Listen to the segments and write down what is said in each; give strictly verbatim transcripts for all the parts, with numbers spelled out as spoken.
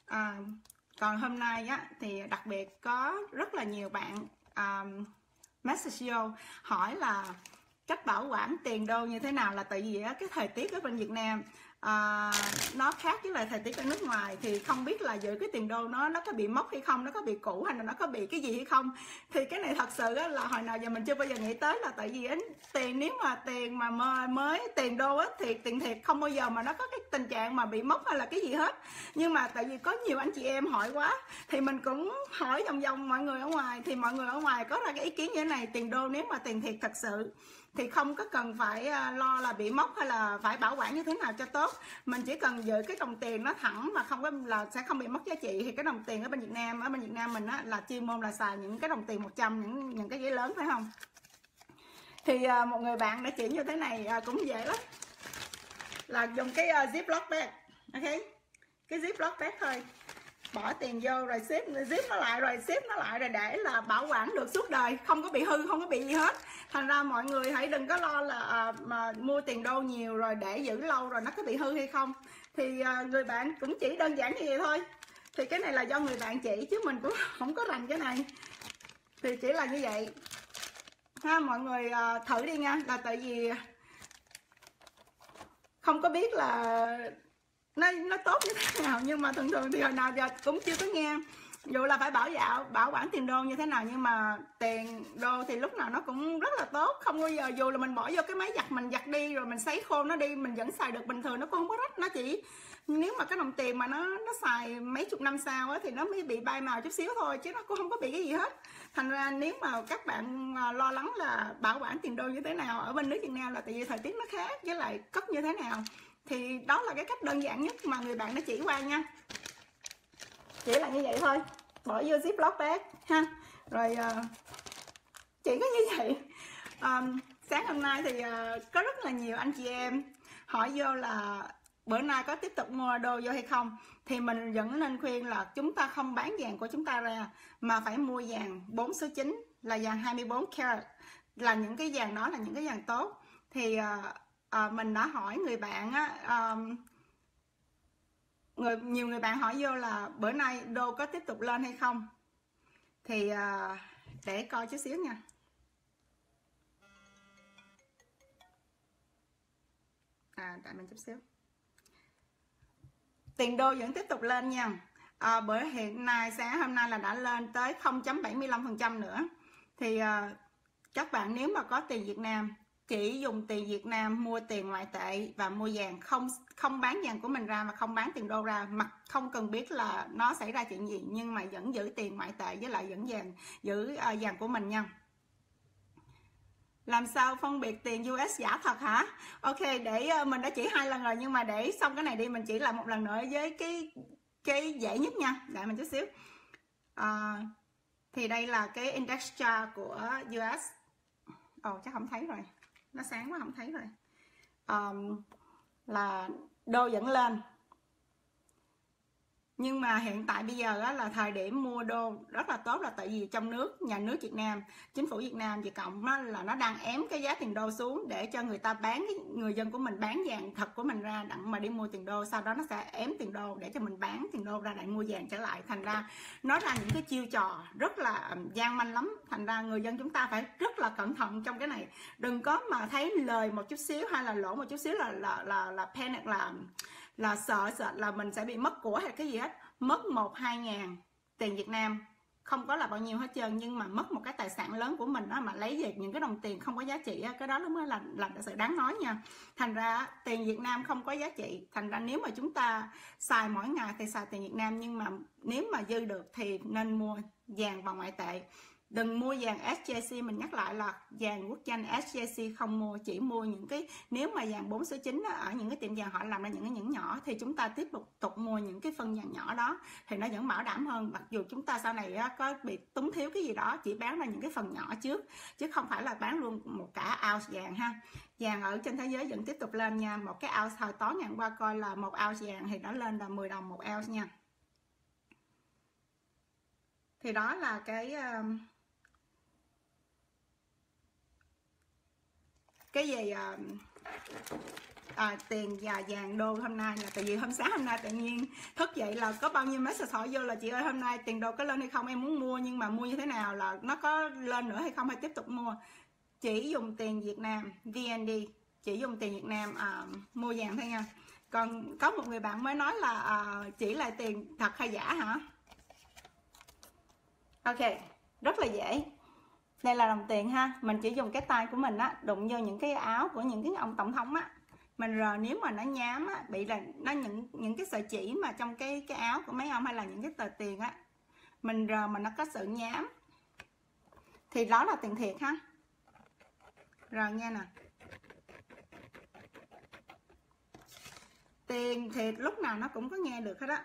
À, còn hôm nay á thì đặc biệt có rất là nhiều bạn um, message vô hỏi là cách bảo quản tiền đô như thế nào, là tại vì á, cái thời tiết ở bên Việt Nam à, nó khác với lại thời tiết ở nước ngoài, thì không biết là giữ cái tiền đô nó nó có bị mốc hay không, nó có bị cũ hay là nó có bị cái gì hay không. Thì cái này thật sự á, là hồi nào giờ mình chưa bao giờ nghĩ tới, là tại vì á, tiền nếu mà tiền mà mới tiền đô á, thì tiền thiệt không bao giờ mà nó có cái tình trạng mà bị mốc hay là cái gì hết. Nhưng mà tại vì có nhiều anh chị em hỏi quá thì mình cũng hỏi vòng vòng mọi người ở ngoài, thì mọi người ở ngoài có ra cái ý kiến như thế này: tiền đô nếu mà tiền thiệt thật sự thì không có cần phải lo là bị mốc hay là phải bảo quản như thế nào cho tốt, mình chỉ cần giữ cái đồng tiền nó thẳng mà không có là sẽ không bị mất giá trị. Thì cái đồng tiền ở bên Việt Nam ở bên Việt Nam mình á, là chuyên môn là xài những cái đồng tiền một trăm, những những cái giấy lớn, phải không? Thì à, một người bạn đã chỉ như thế này, à, cũng dễ lắm, là dùng cái uh, ziploc bag, ok, cái ziploc bag thôi, bỏ tiền vô rồi xếp zip nó lại rồi xếp nó lại rồi để là bảo quản được suốt đời, không có bị hư, không có bị gì hết. Thành ra mọi người hãy đừng có lo là à, mà mua tiền đô nhiều rồi để giữ lâu rồi nó có bị hư hay không. Thì à, người bạn cũng chỉ đơn giản như vậy thôi. Thì cái này là do người bạn chỉ chứ mình cũng không có rành cái này, thì chỉ là như vậy ha. Mọi người à, thử đi nha, là tại vì không có biết là nó nó tốt như thế nào, nhưng mà thường thường thì hồi nào giờ cũng chưa có nghe dù là phải bảo dạo bảo quản tiền đô như thế nào. Nhưng mà tiền đô thì lúc nào nó cũng rất là tốt, không bao giờ dù là mình bỏ vô cái máy giặt mình giặt đi rồi mình sấy khô nó đi, mình vẫn xài được bình thường, nó cũng không có rách. Nó chỉ nếu mà cái đồng tiền mà nó nó xài mấy chục năm sau á, thì nó mới bị bay màu chút xíu thôi, chứ nó cũng không có bị cái gì hết. Thành ra nếu mà các bạn lo lắng là bảo quản tiền đô như thế nào ở bên nước Việt Nam, là tại vì thời tiết nó khác với lại cất như thế nào, thì đó là cái cách đơn giản nhất mà người bạn đã chỉ qua nha. Chỉ là như vậy thôi, bỏ vô ziploc bag ha. Rồi uh, chỉ có như vậy. um, Sáng hôm nay thì uh, có rất là nhiều anh chị em hỏi vô là bữa nay có tiếp tục mua đô vô hay không. Thì mình vẫn nên khuyên là chúng ta không bán vàng của chúng ta ra, mà phải mua vàng bốn số chín, là vàng hai mươi bốn carat, là những cái vàng đó là những cái vàng tốt. Thì uh, uh, mình đã hỏi người bạn á, um, người nhiều người bạn hỏi vô là bữa nay đô có tiếp tục lên hay không. Thì uh, để coi chút xíu nha. À, tại mình chút xíu. Tiền đô vẫn tiếp tục lên nha. À, bữa hiện nay sáng hôm nay là đã lên tới không phẩy bảy mươi lăm phần trăm nữa. Thì uh, các bạn nếu mà có tiền Việt Nam, chỉ dùng tiền Việt Nam mua tiền ngoại tệ và mua vàng, không không bán vàng của mình ra mà không bán tiền đô ra, mà không cần biết là nó xảy ra chuyện gì, nhưng mà vẫn giữ tiền ngoại tệ với lại vẫn vàng, giữ uh, vàng của mình nha. Làm sao phân biệt tiền u ét giả thật hả? Ok, để uh, mình đã chỉ hai lần rồi, nhưng mà để xong cái này đi mình chỉ lại một lần nữa với cái cái dễ nhất nha. Đợi mình chút xíu. Uh, thì đây là cái index chart của u ét. Ồ, oh, chắc không thấy rồi, nó sáng quá không thấy rồi. Um, là đô vẫn lên, nhưng mà hiện tại bây giờ á, là thời điểm mua đô rất là tốt, là tại vì trong nước, nhà nước Việt Nam, chính phủ Việt Nam Việt Cộng nó là nó đang ém cái giá tiền đô xuống để cho người ta bán, người dân của mình bán vàng thật của mình ra đặng mà đi mua tiền đô, sau đó nó sẽ ém tiền đô để cho mình bán tiền đô ra để mua vàng trở lại. Thành ra nó ra những cái chiêu trò rất là gian manh lắm. Thành ra người dân chúng ta phải rất là cẩn thận trong cái này, đừng có mà thấy lời một chút xíu hay là lỗ một chút xíu là là là là panic, là là sợ sợ là mình sẽ bị mất của hay cái gì hết. Mất một hai ngàn tiền Việt Nam không có là bao nhiêu hết trơn, nhưng mà mất một cái tài sản lớn của mình đó, mà lấy về những cái đồng tiền không có giá trị, cái đó nó mới là là sự đáng nói nha. Thành ra tiền Việt Nam không có giá trị, thành ra nếu mà chúng ta xài mỗi ngày thì xài tiền Việt Nam, nhưng mà nếu mà dư được thì nên mua vàng bằng ngoại tệ. Đừng mua vàng ét gi xê, mình nhắc lại là vàng quốc danh ét gi xê không mua, chỉ mua những cái, nếu mà vàng bốn số chín đó, ở những cái tiệm vàng họ làm ra những cái nhẫn nhỏ thì chúng ta tiếp tục tục mua những cái phân vàng nhỏ đó thì nó vẫn bảo đảm hơn. Mặc dù chúng ta sau này có bị túng thiếu cái gì đó, chỉ bán ra những cái phần nhỏ trước, chứ không phải là bán luôn một cả ounce vàng ha. Vàng ở trên thế giới vẫn tiếp tục lên nha. Một cái ounce hồi tối ngày hôm qua coi là một ounce vàng thì nó lên là mười đồng một ounce nha. Thì đó là cái cái gì à, tiền và vàng đô hôm nay là tại vì hôm sáng hôm nay tự nhiên thức dậy là có bao nhiêu message hỏi vô là chị ơi hôm nay tiền đô có lên hay không, em muốn mua nhưng mà mua như thế nào, là nó có lên nữa hay không hay tiếp tục mua. Chỉ dùng tiền Việt Nam vê en đê, chỉ dùng tiền Việt Nam à, mua vàng thôi nha. Còn có một người bạn mới nói là à, chỉ là tiền thật hay giả hả? Ok, rất là dễ. Đây là đồng tiền ha, mình chỉ dùng cái tay của mình á đụng vô những cái áo của những cái ông tổng thống á, mình rờ nếu mà nó nhám á, bị là nó những những cái sợi chỉ mà trong cái cái áo của mấy ông hay là những cái tờ tiền á, mình rờ mà nó có sự nhám thì đó là tiền thiệt ha. Rồi nha nè, tiền thiệt lúc nào nó cũng có nghe được hết á.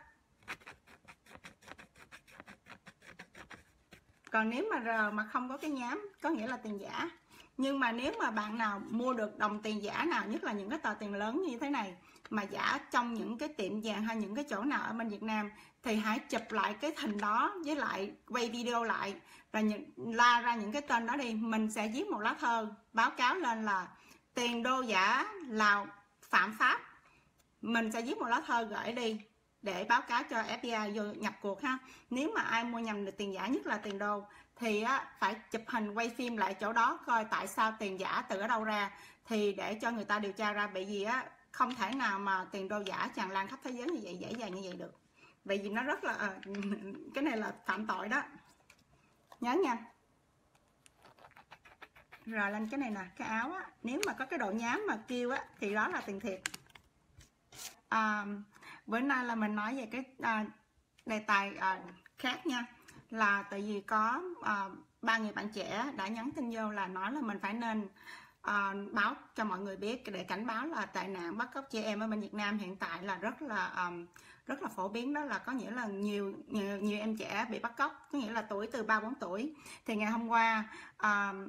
Còn nếu mà rờ mà không có cái nhám có nghĩa là tiền giả. Nhưng mà nếu mà bạn nào mua được đồng tiền giả nào, nhất là những cái tờ tiền lớn như thế này mà giả trong những cái tiệm vàng hay những cái chỗ nào ở bên Việt Nam, thì hãy chụp lại cái hình đó với lại quay video lại và những, la ra những cái tên đó đi. Mình sẽ viết một lá thơ báo cáo lên là tiền đô giả là phạm pháp. Mình sẽ viết một lá thơ gửi đi để báo cáo cho ép bê i vô nhập cuộc ha. Nếu mà ai mua nhầm được tiền giả, nhất là tiền đô, thì á, phải chụp hình quay phim lại chỗ đó coi tại sao tiền giả từ ở đâu ra, thì để cho người ta điều tra ra. Bởi vì á, không thể nào mà tiền đô giả tràn lan khắp thế giới như vậy, dễ dàng như vậy được. Bởi vì nó rất là à, cái này là phạm tội đó, nhớ nha. Rồi lên cái này nè, cái áo á, nếu mà có cái độ nhám mà kêu á thì đó là tiền thiệt. À, bữa nay là mình nói về cái à, đề tài à, khác nha, là tại vì có à, ba người bạn trẻ đã nhắn tin vô là nói là mình phải nên à, báo cho mọi người biết để cảnh báo là tệ nạn bắt cóc trẻ em ở bên Việt Nam hiện tại là rất là um, rất là phổ biến. Đó là có nghĩa là nhiều nhiều, nhiều em trẻ bị bắt cóc, có nghĩa là tuổi từ ba bốn tuổi. Thì ngày hôm qua um,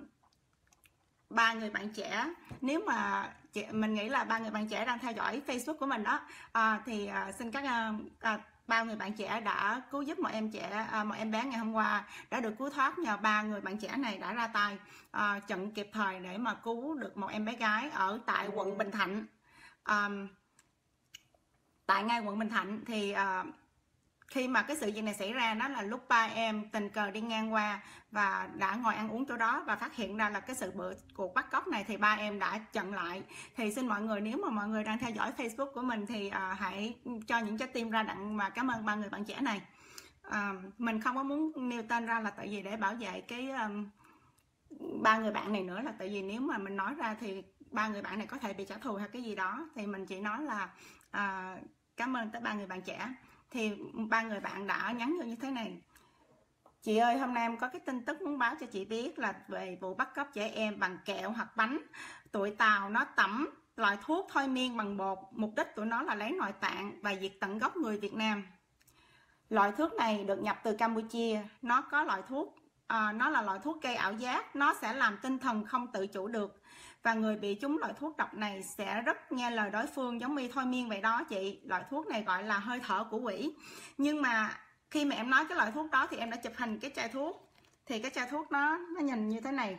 ba người bạn trẻ, nếu mà chị, mình nghĩ là ba người bạn trẻ đang theo dõi Facebook của mình đó, à, thì à, xin các à, ba người bạn trẻ đã cứu giúp một em trẻ, à, một em bé ngày hôm qua đã được cứu thoát nhờ ba người bạn trẻ này đã ra tay à, chặn kịp thời để mà cứu được một em bé gái ở tại quận Bình Thạnh. À, tại ngay quận Bình Thạnh thì à, khi mà cái sự việc này xảy ra, đó là lúc ba em tình cờ đi ngang qua và đã ngồi ăn uống chỗ đó và phát hiện ra là cái sự bữa cuộc bắt cóc này, thì ba em đã chặn lại. Thì xin mọi người, nếu mà mọi người đang theo dõi Facebook của mình thì à, hãy cho những trái tim ra đặng và cảm ơn ba người bạn trẻ này. À, mình không có muốn nêu tên ra là tại vì để bảo vệ cái um, ba người bạn này nữa, là tại vì nếu mà mình nói ra thì ba người bạn này có thể bị trả thù hay cái gì đó, thì mình chỉ nói là à, cảm ơn tới ba người bạn trẻ. Thì ba người bạn đã nhắn vô như thế này: chị ơi, hôm nay em có cái tin tức muốn báo cho chị biết là về vụ bắt cóc trẻ em bằng kẹo hoặc bánh. Tụi Tàu nó tẩm loại thuốc thôi miên bằng bột, mục đích tụi nó là lấy nội tạng và diệt tận gốc người Việt Nam. Loại thuốc này được nhập từ Campuchia. Nó có loại thuốc à, nó là loại thuốc gây ảo giác, nó sẽ làm tinh thần không tự chủ được, và người bị trúng loại thuốc độc này sẽ rất nghe lời đối phương, giống như thôi miên vậy đó chị. Loại thuốc này gọi là hơi thở của quỷ. Nhưng mà khi mà em nói cái loại thuốc đó thì em đã chụp hình cái chai thuốc, thì cái chai thuốc nó nó nhìn như thế này,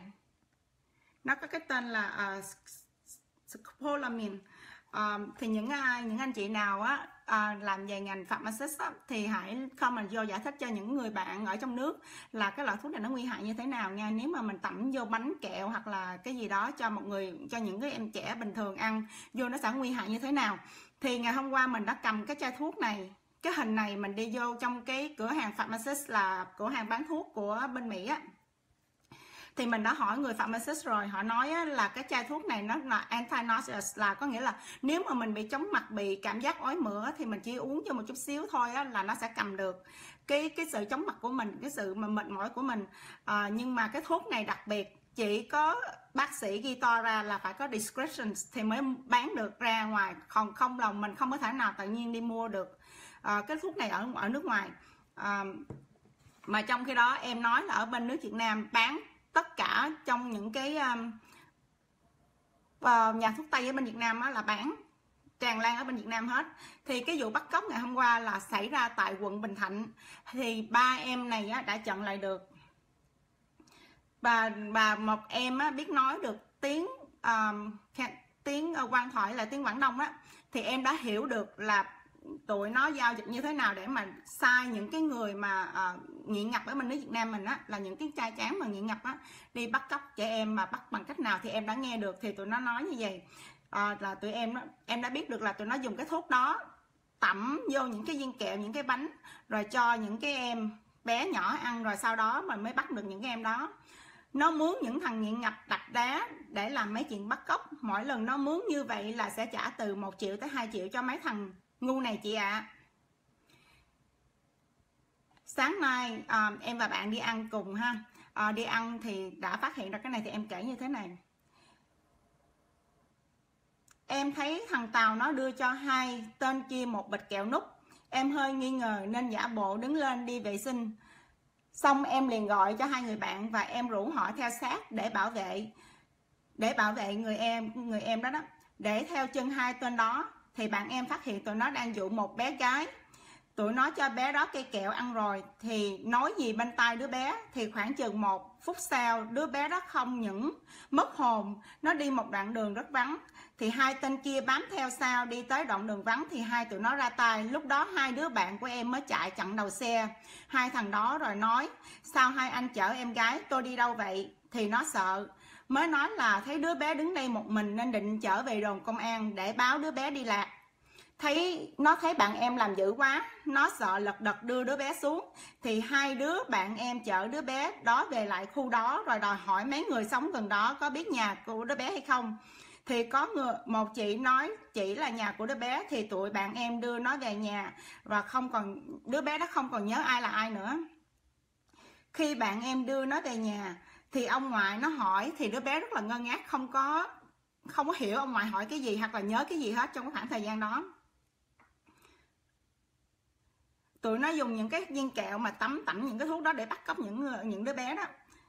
nó có cái tên là uh, scopolamine. Uh, thì những ai những anh chị nào á uh, làm về ngành pharmacist á, thì hãy comment vô giải thích cho những người bạn ở trong nước là cái loại thuốc này nó nguy hại như thế nào nha. Nếu mà mình tẩm vô bánh kẹo hoặc là cái gì đó cho một người, cho những cái em trẻ bình thường ăn vô, nó sẽ nguy hại như thế nào. Thì ngày hôm qua mình đã cầm cái chai thuốc này, cái hình này, mình đi vô trong cái cửa hàng pharmacist, là cửa hàng bán thuốc của bên Mỹ á, thì mình đã hỏi người pharmacist rồi, họ nói là cái chai thuốc này nó là anti-nauseous, là có nghĩa là nếu mà mình bị chóng mặt, bị cảm giác ói mửa thì mình chỉ uống cho một chút xíu thôi á, là nó sẽ cầm được cái cái sự chóng mặt của mình, cái sự mà mệt mỏi của mình. À, nhưng mà cái thuốc này đặc biệt, chỉ có bác sĩ ghi to ra là phải có descriptions thì mới bán được ra ngoài, còn không lòng mình không có thể nào tự nhiên đi mua được à, cái thuốc này ở ở nước ngoài. À, mà trong khi đó em nói là ở bên nước Việt Nam bán tất cả trong những cái um, uh, nhà thuốc Tây ở bên Việt Nam á, là bán tràn lan ở bên Việt Nam hết. Thì cái vụ bắt cóc ngày hôm qua là xảy ra tại quận Bình Thạnh, thì ba em này á, đã chặn lại được. Và, và một em á, biết nói được tiếng um, tiếng uh, quan thoại là tiếng Quảng Đông á, thì em đã hiểu được là tụi nó giao dịch như thế nào để mà sai những cái người mà uh, nghiện ngập ở bên nước Việt Nam mình á, là những cái trai tráng mà nghiện ngập á đi bắt cóc trẻ em, mà bắt bằng cách nào thì em đã nghe được. Thì tụi nó nói như vậy, uh, là tụi em em đã biết được là tụi nó dùng cái thuốc đó tẩm vô những cái viên kẹo, những cái bánh, rồi cho những cái em bé nhỏ ăn, rồi sau đó mà mới bắt được những cái em đó. Nó mướn những thằng nghiện ngập đặt đá để làm mấy chuyện bắt cóc. Mỗi lần nó mướn như vậy là sẽ trả từ một triệu tới hai triệu cho mấy thằng ngu này chị ạ. À. Sáng nay à, em và bạn đi ăn cùng ha, à, đi ăn thì đã phát hiện ra cái này, thì em kể như thế này. Em thấy thằng Tàu nó đưa cho hai tên kia một bịch kẹo nút. Em hơi nghi ngờ nên giả bộ đứng lên đi vệ sinh. Xong em liền gọi cho hai người bạn và em rủ họ theo sát để bảo vệ để bảo vệ người em người em đó đó. Để theo chân hai tên đó thì bạn em phát hiện tụi nó đang dụ một bé gái. Tụi nó cho bé đó cây kẹo ăn rồi thì nói gì bên tai đứa bé, thì khoảng chừng một phút sau đứa bé đó không những mất hồn, nó đi một đoạn đường rất vắng. Thì hai tên kia bám theo sau, đi tới đoạn đường vắng thì hai tụi nó ra tay. Lúc đó hai đứa bạn của em mới chạy chặn đầu xe hai thằng đó, rồi nói sao hai anh chở em gái, tôi đi đâu vậy. Thì nó sợ, mới nói là thấy đứa bé đứng đây một mình nên định chở về đồn công an để báo đứa bé đi lạc. Thấy nó thấy bạn em làm dữ quá, nó sợ lật đật đưa đứa bé xuống. Thì hai đứa bạn em chở đứa bé đó về lại khu đó, rồi đòi hỏi mấy người sống gần đó có biết nhà của đứa bé hay không. Thì có người, một chị nói chỉ là nhà của đứa bé, thì tụi bạn em đưa nó về nhà và không còn, đứa bé đó không còn nhớ ai là ai nữa. Khi bạn em đưa nó về nhà thì ông ngoại nó hỏi, thì đứa bé rất là ngơ ngác, không có không có hiểu ông ngoại hỏi cái gì hoặc là nhớ cái gì hết trong cái khoảng thời gian đó. Tụi nó dùng những cái viên kẹo mà tắm tẩm những cái thuốc đó để bắt cóc những những đứa bé đó.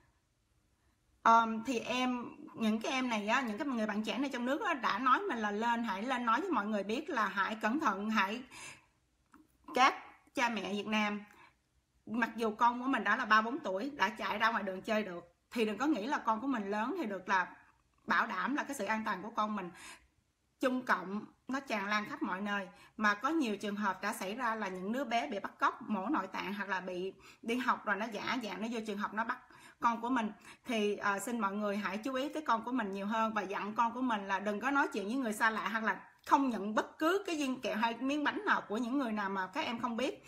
Um, thì em những cái em này á, những cái người bạn trẻ này trong nước á, đã nói mình là lên hãy lên nói với mọi người biết là hãy cẩn thận, hãy các cha mẹ Việt Nam, mặc dù con của mình đã là ba bốn tuổi đã chạy ra ngoài đường chơi được, thì đừng có nghĩ là con của mình lớn thì được là bảo đảm là cái sự an toàn của con mình. Trung cộng nó tràn lan khắp mọi nơi, mà có nhiều trường hợp đã xảy ra là những đứa bé bị bắt cóc mổ nội tạng, hoặc là bị đi học rồi nó giả dạng nó vô trường học nó bắt con của mình. Thì uh, xin mọi người hãy chú ý tới con của mình nhiều hơn và dặn con của mình là đừng có nói chuyện với người xa lạ, hoặc là không nhận bất cứ cái viên kẹo hay miếng bánh nào của những người nào mà các em không biết.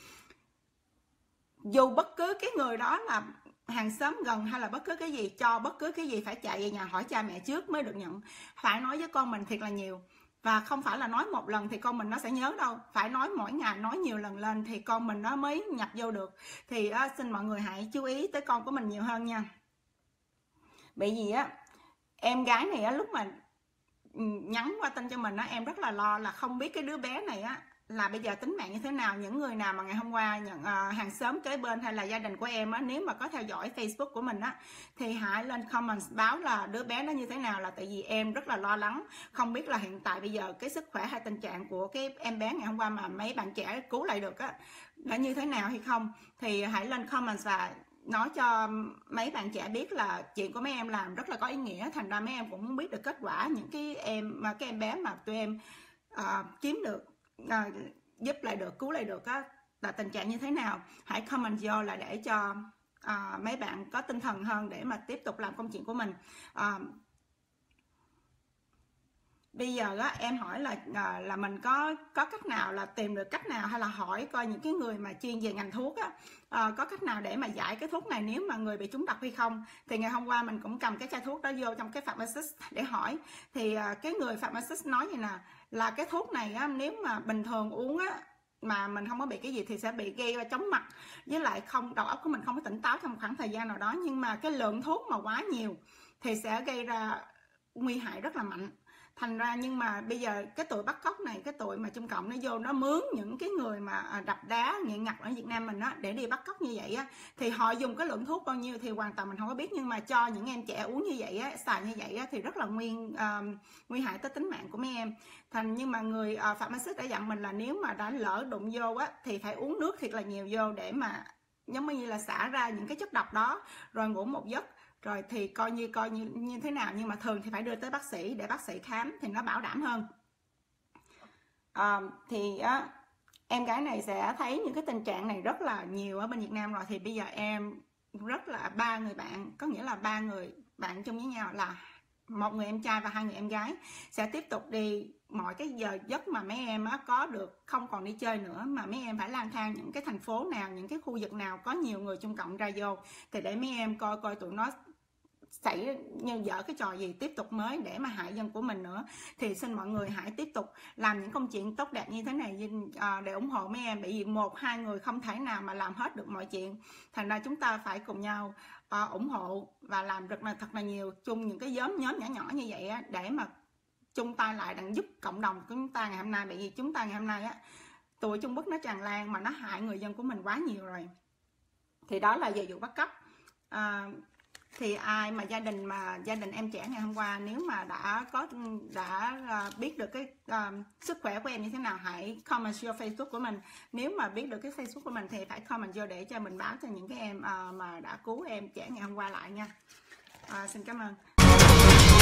Dù bất cứ cái người đó là hàng xóm gần hay là bất cứ cái gì, cho bất cứ cái gì phải chạy về nhà hỏi cha mẹ trước mới được nhận. Phải nói với con mình thiệt là nhiều, và không phải là nói một lần thì con mình nó sẽ nhớ đâu, phải nói mỗi ngày, nói nhiều lần lên thì con mình nó mới nhập vô được. Thì uh, xin mọi người hãy chú ý tới con của mình nhiều hơn nha. Bởi vì á, em gái này á, lúc mà nhắn qua tin cho mình á, em rất là lo là không biết cái đứa bé này á là bây giờ tính mạng như thế nào. Những người nào mà ngày hôm qua nhận uh, hàng xóm kế bên hay là gia đình của em á, nếu mà có theo dõi Facebook của mình á, thì hãy lên comment báo là đứa bé nó như thế nào, là tại vì em rất là lo lắng, không biết là hiện tại bây giờ cái sức khỏe hay tình trạng của cái em bé ngày hôm qua mà mấy bạn trẻ cứu lại được á là như thế nào hay không. Thì hãy lên comment và nói cho mấy bạn trẻ biết là chuyện của mấy em làm rất là có ý nghĩa, thành ra mấy em cũng muốn biết được kết quả những cái em mà cái em bé mà tụi em uh, kiếm được, À, giúp lại được, cứu lại được á, là tình trạng như thế nào. Hãy comment vô là để cho à, mấy bạn có tinh thần hơn để mà tiếp tục làm công chuyện của mình. à, Bây giờ á, em hỏi là à, là mình có có cách nào là tìm được cách nào, hay là hỏi coi những cái người mà chuyên về ngành thuốc á, à, có cách nào để mà giải cái thuốc này nếu mà người bị trúng độc hay không. Thì ngày hôm qua mình cũng cầm cái chai thuốc đó vô trong cái pharmacist để hỏi, thì à, cái người pharmacist nói vậy nè, là cái thuốc này á, nếu mà bình thường uống á mà mình không có bị cái gì thì sẽ bị gây chóng mặt, với lại không, đầu óc của mình không có tỉnh táo trong một khoảng thời gian nào đó. Nhưng mà cái lượng thuốc mà quá nhiều thì sẽ gây ra nguy hại rất là mạnh. Thành ra nhưng mà bây giờ cái tụi bắt cóc này, cái tụi mà Trung Cộng nó vô nó mướn những cái người mà đập đá nghiện ngập ở Việt Nam mình á để đi bắt cóc như vậy á, thì họ dùng cái lượng thuốc bao nhiêu thì hoàn toàn mình không có biết, nhưng mà cho những em trẻ uống như vậy á, xài như vậy á, thì rất là nguy uh, nguy hại tới tính mạng của mấy em. Thành nhưng mà người uh, pharmacist đã dặn mình là nếu mà đã lỡ đụng vô á thì phải uống nước thiệt là nhiều vô để mà giống như là xả ra những cái chất độc đó, rồi ngủ một giấc rồi thì coi như coi như như thế nào, nhưng mà thường thì phải đưa tới bác sĩ để bác sĩ khám thì nó bảo đảm hơn. À, thì á, em gái này sẽ thấy những cái tình trạng này rất là nhiều ở bên Việt Nam rồi, thì bây giờ em rất là ba người bạn, có nghĩa là ba người bạn chung với nhau là một người em trai và hai người em gái sẽ tiếp tục đi mọi cái giờ giấc mà mấy em á, có được không còn đi chơi nữa, mà mấy em phải lang thang những cái thành phố nào, những cái khu vực nào có nhiều người chung cộng ra vô, thì để mấy em coi coi tụi nó xảy như dở cái trò gì tiếp tục mới để mà hại dân của mình nữa. Thì xin mọi người hãy tiếp tục làm những công chuyện tốt đẹp như thế này để ủng hộ mấy em, bởi vì một hai người không thể nào mà làm hết được mọi chuyện, thành ra chúng ta phải cùng nhau uh, ủng hộ và làm rất là thật là nhiều chung những cái nhóm nhóm nhỏ nhỏ như vậy á, để mà chung tay lại đặng giúp cộng đồng của chúng ta ngày hôm nay. Bởi vì chúng ta ngày hôm nay á, tụi Trung Quốc nó tràn lan mà nó hại người dân của mình quá nhiều rồi. Thì đó là về vụ bắt cóc. uh, thì ai mà gia đình mà gia đình em trẻ ngày hôm qua, nếu mà đã có đã uh, biết được cái uh, sức khỏe của em như thế nào, hãy comment vô Facebook của mình. Nếu mà biết được cái Facebook của mình thì phải comment vô để cho mình báo cho những cái em uh, mà đã cứu em trẻ ngày hôm qua lại nha. Uh, xin cảm ơn.